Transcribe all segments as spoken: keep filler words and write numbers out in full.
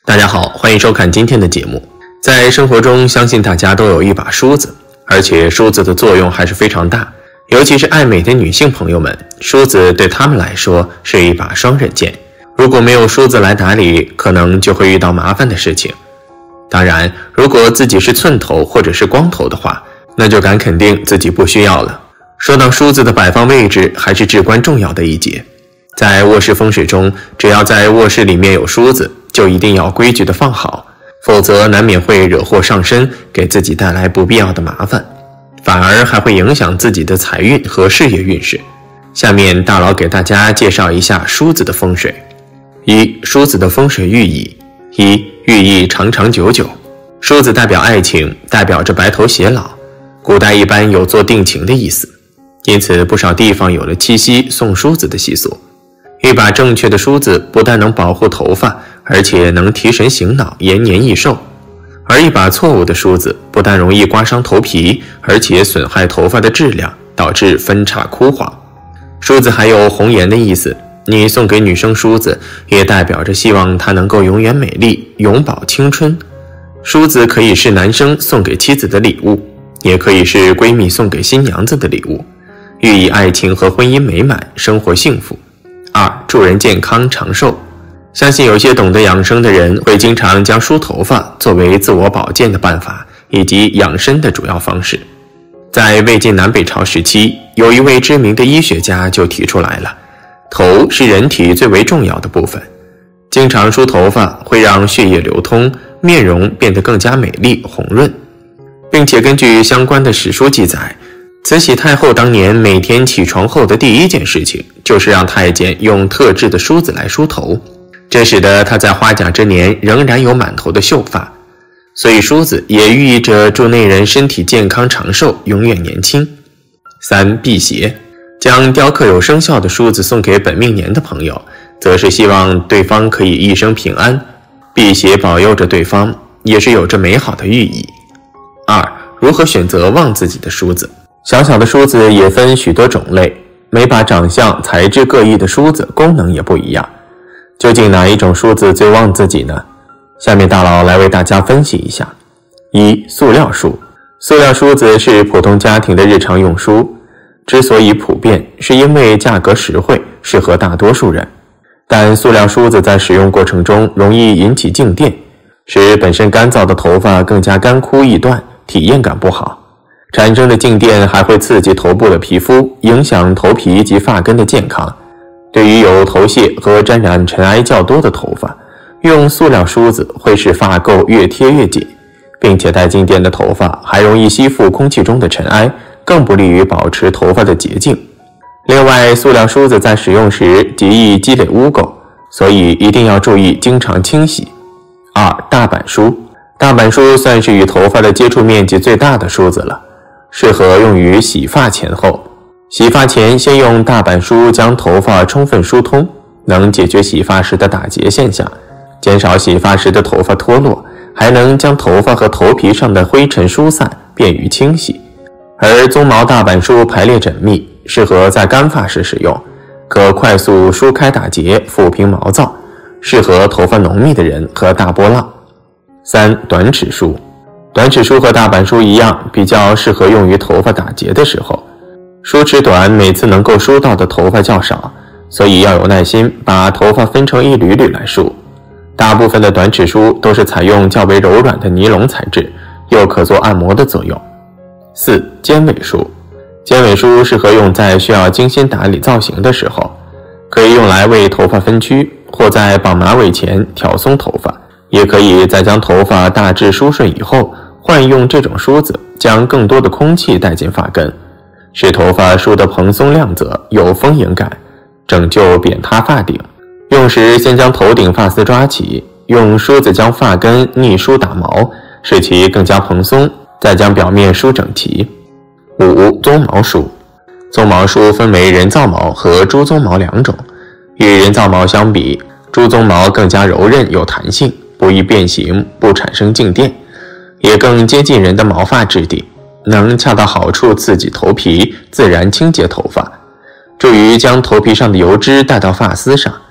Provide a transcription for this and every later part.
大家好，欢迎收看今天的节目。在生活中，相信大家都有一把梳子，而且梳子的作用还是非常大。尤其是爱美的女性朋友们，梳子对她们来说是一把双刃剑。如果没有梳子来打理，可能就会遇到麻烦的事情。当然，如果自己是寸头或者是光头的话，那就敢肯定自己不需要了。说到梳子的摆放位置，还是至关重要的一节。在卧室风水中，只要在卧室里面有梳子，就一定要规矩的放好，否则难免会惹祸上身，给自己带来不必要的麻烦，反而还会影响自己的财运和事业运势。下面大佬给大家介绍一下梳子的风水。一、梳子的风水寓意。一、寓意长长久久。梳子代表爱情，代表着白头偕老，古代一般有做定情的意思，因此不少地方有了七夕送梳子的习俗。一把正确的梳子不但能保护头发，而且能提神醒脑，延年益寿。而一把错误的梳子不但容易刮伤头皮，而且损害头发的质量，导致分叉枯黄。梳子还有红颜的意思，你送给女生梳子，也代表着希望她能够永远美丽，永葆青春。梳子可以是男生送给妻子的礼物，也可以是闺蜜送给新娘子的礼物，寓意爱情和婚姻美满，生活幸福。二、助人健康长寿。相信有些懂得养生的人会经常将梳头发作为自我保健的办法，以及养生的主要方式。在魏晋南北朝时期，有一位知名的医学家就提出来了，头是人体最为重要的部分，经常梳头发会让血液流通，面容变得更加美丽红润，并且根据相关的史书记载，慈禧太后当年每天起床后的第一件事情就是让太监用特制的梳子来梳头，这使得她在花甲之年仍然有满头的秀发。所以梳子也寓意着祝内人身体健康长寿，永远年轻。三、辟邪。将雕刻有生肖的梳子送给本命年的朋友，则是希望对方可以一生平安，辟邪保佑着对方，也是有着美好的寓意。二、如何选择旺自己的梳子。小小的梳子也分许多种类，每把长相材质各异的梳子功能也不一样，究竟哪一种梳子最旺自己呢？下面大佬来为大家分析一下。一、塑料梳。塑料梳子是普通家庭的日常用梳，之所以普遍，是因为价格实惠，适合大多数人。但塑料梳子在使用过程中容易引起静电，使本身干燥的头发更加干枯易断，体验感不好。产生的静电还会刺激头部的皮肤，影响头皮及发根的健康。对于有头屑和沾染尘埃较多的头发，用塑料梳子会使发垢越贴越紧，并且带静电的头发还容易吸附空气中的尘埃，更不利于保持头发的洁净。另外，塑料梳子在使用时极易积累污垢，所以一定要注意经常清洗。二、大板梳。大板梳算是与头发的接触面积最大的梳子了，适合用于洗发前后。洗发前先用大板梳将头发充分梳通，能解决洗发时的打结现象，减少洗发时的头发脱落，还能将头发和头皮上的灰尘疏散，便于清洗。而鬃毛大板梳排列缜密，适合在干发时使用，可快速梳开打结，抚平毛躁，适合头发浓密的人和大波浪。三、短齿梳。短齿梳和大板梳一样，比较适合用于头发打结的时候。梳齿短，每次能够梳到的头发较少，所以要有耐心，把头发分成一缕缕来梳。大部分的短齿梳都是采用较为柔软的尼龙材质，又可做按摩的作用。四、尖尾梳。尖尾梳适合用在需要精心打理造型的时候，可以用来为头发分区，或在绑马尾前挑松头发，也可以在将头发大致梳顺以后，换用这种梳子将更多的空气带进发根，使头发梳得蓬松亮泽，有丰盈感，拯救扁塌发顶。用时先将头顶发丝抓起，用梳子将发根逆梳打毛，使其更加蓬松，再将表面梳整齐。五、鬃毛梳。鬃毛梳分为人造毛和猪鬃毛两种。与人造毛相比，猪鬃毛更加柔韧有弹性，不易变形，不产生静电，也更接近人的毛发质地，能恰到好处刺激头皮，自然清洁头发，助于将头皮上的油脂带到发丝上。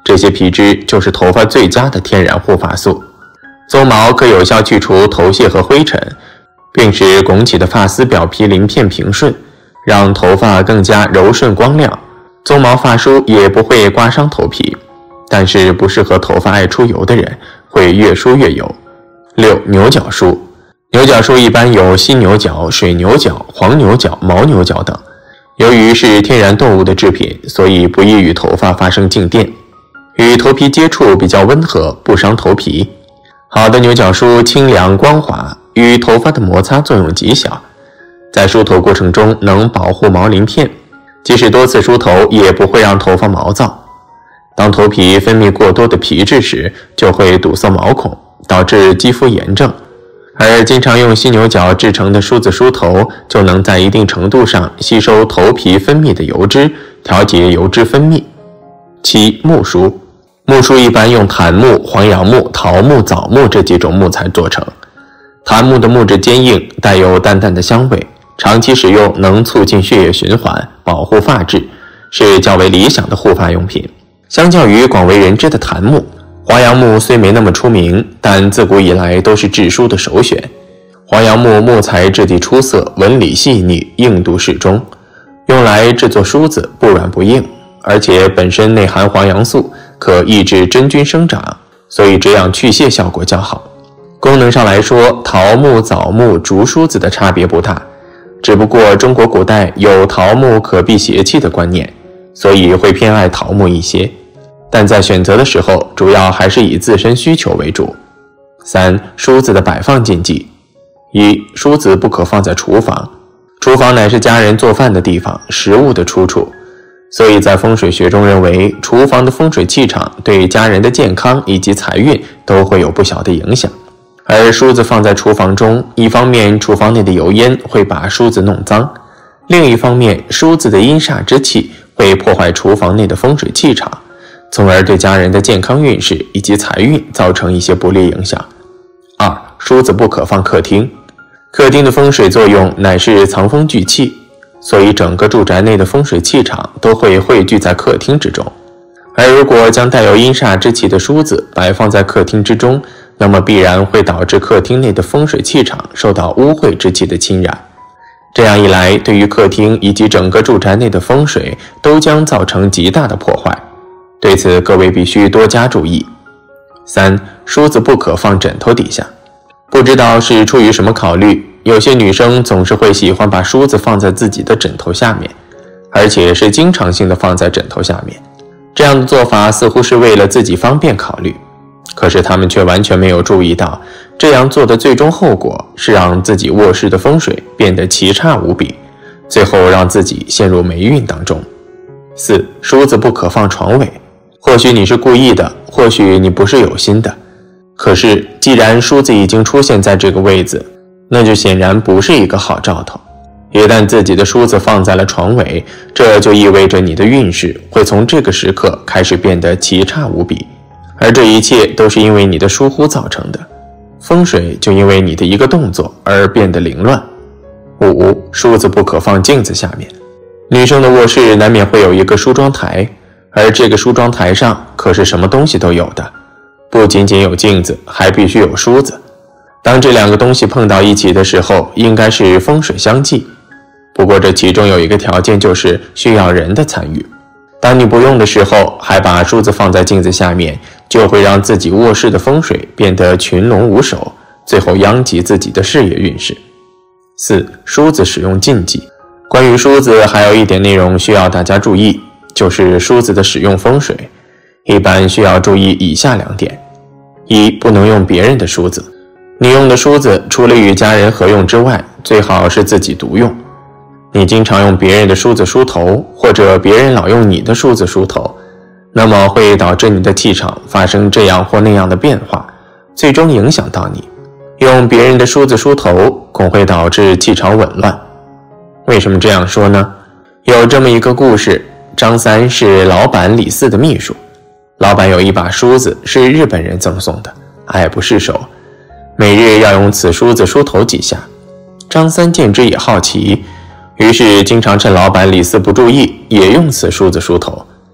这些皮脂就是头发最佳的天然护发素。鬃毛可有效去除头屑和灰尘，并使拱起的发丝表皮鳞片平顺，让头发更加柔顺光亮。鬃毛发梳也不会刮伤头皮，但是不适合头发爱出油的人，会越梳越油。六、牛角梳。牛角梳一般有犀牛角、水牛角、黄牛角、牦牛角等。由于是天然动物的制品，所以不易与头发发生静电，与头皮接触比较温和，不伤头皮。好的牛角梳清凉光滑，与头发的摩擦作用极小，在梳头过程中能保护毛鳞片，即使多次梳头也不会让头发毛躁。当头皮分泌过多的皮脂时，就会堵塞毛孔，导致肌肤炎症。而经常用犀牛角制成的梳子梳头，就能在一定程度上吸收头皮分泌的油脂，调节油脂分泌。七、木梳。木梳一般用檀木、黄杨木、桃木、枣木这几种木材做成。檀木的木质坚硬，带有淡淡的香味，长期使用能促进血液循环，保护发质，是较为理想的护发用品。相较于广为人知的檀木，黄杨木虽没那么出名，但自古以来都是制梳的首选。黄杨木木材质地出色，纹理细腻，硬度适中，用来制作梳子不软不硬，而且本身内含黄杨素，可抑制真菌生长，所以这样去屑效果较好。功能上来说，桃木、枣木、竹梳子的差别不大，只不过中国古代有桃木可避邪气的观念，所以会偏爱桃木一些。但在选择的时候，主要还是以自身需求为主。三、梳子的摆放禁忌。一、梳子不可放在厨房。厨房乃是家人做饭的地方，食物的出处，所以在风水学中认为，厨房的风水气场对家人的健康以及财运都会有不小的影响。而梳子放在厨房中，一方面厨房内的油烟会把梳子弄脏，另一方面梳子的阴煞之气会破坏厨房内的风水气场，从而对家人的健康运势以及财运造成一些不利影响。二、梳子不可放客厅。客厅的风水作用乃是藏风聚气，所以整个住宅内的风水气场都会汇聚在客厅之中。而如果将带有阴煞之气的梳子摆放在客厅之中，那么必然会导致客厅内的风水气场受到污秽之气的侵染。这样一来，对于客厅以及整个住宅内的风水都将造成极大的破坏。对此各位必须多加注意。三、梳子不可放枕头底下。不知道是出于什么考虑，有些女生总是会喜欢把梳子放在自己的枕头下面，而且是经常性的放在枕头下面。这样的做法似乎是为了自己方便考虑，可是她们却完全没有注意到，这样做的最终后果是让自己卧室的风水变得奇差无比，最后让自己陷入霉运当中。四、梳子不可放床尾。或许你是故意的，或许你不是有心的，可是既然梳子已经出现在这个位子，那就显然不是一个好兆头。一旦自己的梳子放在了床尾，这就意味着你的运势会从这个时刻开始变得奇差无比，而这一切都是因为你的疏忽造成的，风水就因为你的一个动作而变得凌乱。五、梳子不可放镜子下面。女生的卧室难免会有一个梳妆台，而这个梳妆台上可是什么东西都有的，不仅仅有镜子，还必须有梳子。当这两个东西碰到一起的时候，应该是风水相忌。不过这其中有一个条件，就是需要人的参与。当你不用的时候，还把梳子放在镜子下面，就会让自己卧室的风水变得群龙无首，最后殃及自己的事业运势。四、梳子使用禁忌。关于梳子还有一点内容需要大家注意，就是梳子的使用风水，一般需要注意以下两点。一、不能用别人的梳子。你用的梳子除了与家人合用之外，最好是自己独用。你经常用别人的梳子梳头，或者别人老用你的梳子梳头，那么会导致你的气场发生这样或那样的变化，最终影响到你。用别人的梳子梳头，恐会导致气场紊乱。为什么这样说呢？有这么一个故事，张三是老板李四的秘书，老板有一把梳子是日本人赠送的，爱不释手，每日要用此梳子梳头几下。张三见之也好奇，于是经常趁老板李四不注意，也用此梳子梳头。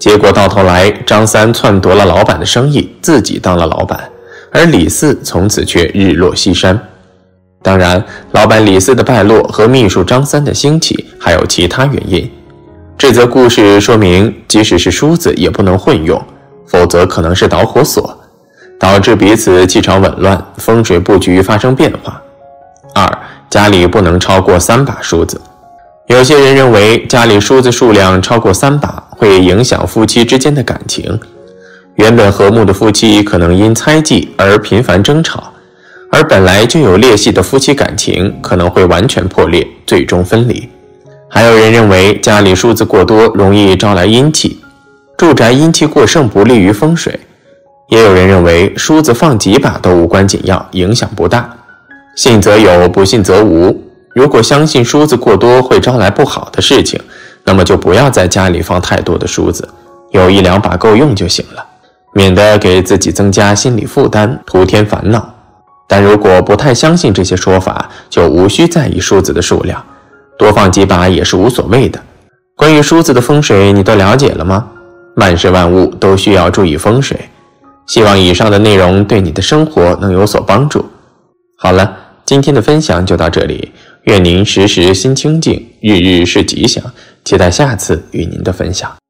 结果到头来，张三篡夺了老板的生意，自己当了老板，而李四从此却日落西山。当然，老板李四的败落和秘书张三的兴起还有其他原因。这则故事说明，即使是梳子也不能混用，否则可能是导火索，导致彼此气场紊乱，风水布局发生变化。二，家里不能超过三把梳子。有些人认为家里梳子数量超过三把会影响夫妻之间的感情，原本和睦的夫妻可能因猜忌而频繁争吵，而本来就有裂隙的夫妻感情可能会完全破裂，最终分离。还有人认为家里梳子过多容易招来阴气，住宅阴气过盛不利于风水。也有人认为梳子放几把都无关紧要，影响不大。信则有，不信则无。如果相信梳子过多会招来不好的事情，那么就不要在家里放太多的梳子，有一两把够用就行了，免得给自己增加心理负担，徒添烦恼。但如果不太相信这些说法，就无需在意梳子的数量，多放几把也是无所谓的。关于梳子的风水你都了解了吗？万事万物都需要注意风水。希望以上的内容对你的生活能有所帮助。好了，今天的分享就到这里，愿您时时心清静，日日是吉祥，期待下次与您的分享。